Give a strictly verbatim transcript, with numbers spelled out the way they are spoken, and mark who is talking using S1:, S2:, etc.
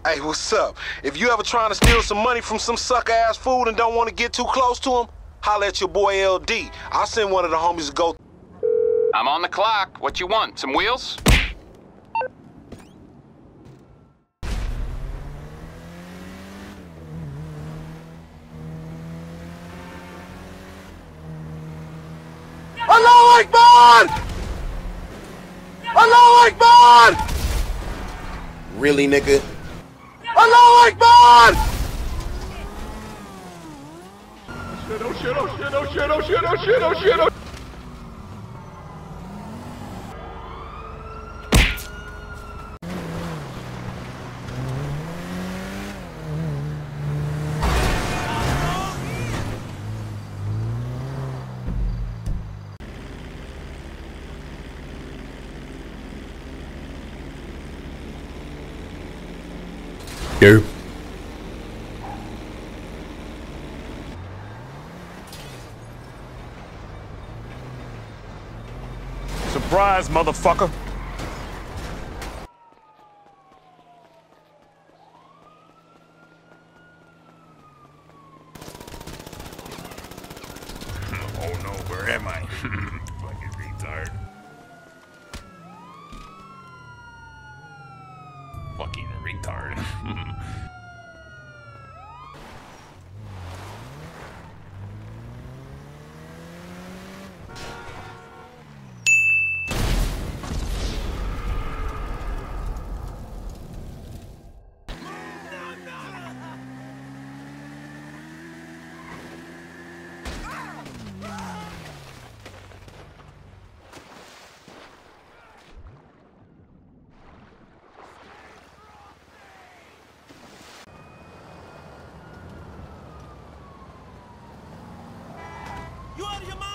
S1: Hey, what's up? If you ever trying to steal some money from some sucker-ass fool and don't want to get too close to him, holla at your boy L D. I'll send one of the homies to go.
S2: I'm on the clock. What you want? Some wheels?
S1: Allahu Akbar! Allahu Akbar! Really, nigga? Allahu Akbar!
S3: Shit, oh shit, oh shit, oh shit, oh shit, oh shit, oh shit, oh
S4: Go.
S3: surprise, motherfucker. Oh no, where am I? Fucking retard. Fucking retard.
S5: You out of your mind?